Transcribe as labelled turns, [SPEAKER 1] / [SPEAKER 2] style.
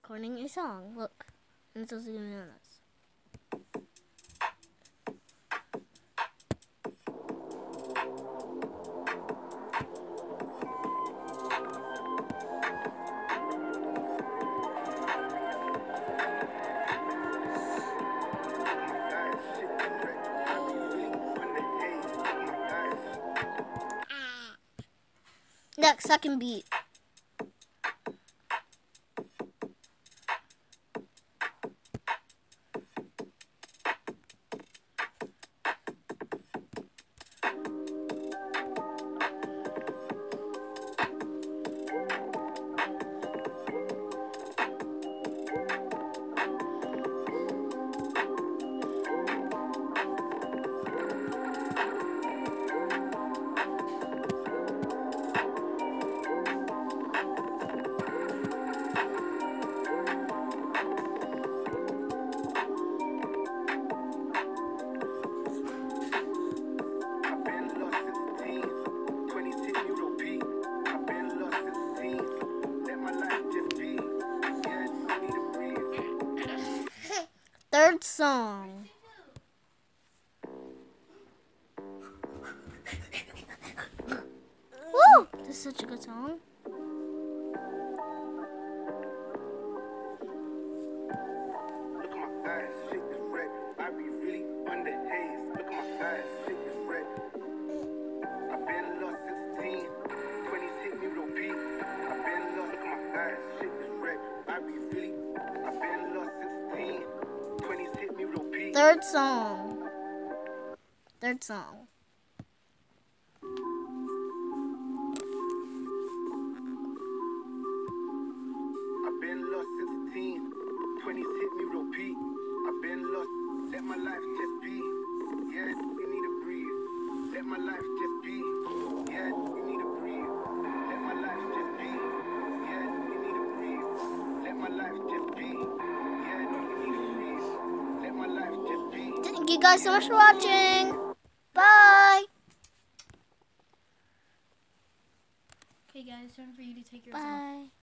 [SPEAKER 1] recording a song. Look. And it's also doing this. Next, second beat. Third song. Woo! This is such a good song.
[SPEAKER 2] Look at my eyes, shit is red. I be really under haze. Look at my eyes, shit is red. I've been lost since teen. 26 me real P. I've been lost. Look at my eyes, shit is red. I be really. I've been lost since teen. 26 me real P.
[SPEAKER 1] Third song. Third song.
[SPEAKER 2] I've been lost since teen. 26 me real P. I've been lost. Let my life just be. Yeah, you need to breathe. Let my life just be. Yeah, you need to breathe. Let my life just be. Yeah, you need to breathe. Let my life just be. Yeah, you need to breathe. Let my life just be.
[SPEAKER 1] Thank you guys so much for watching. Bye.
[SPEAKER 3] Okay guys, time for you to take your
[SPEAKER 1] Bye.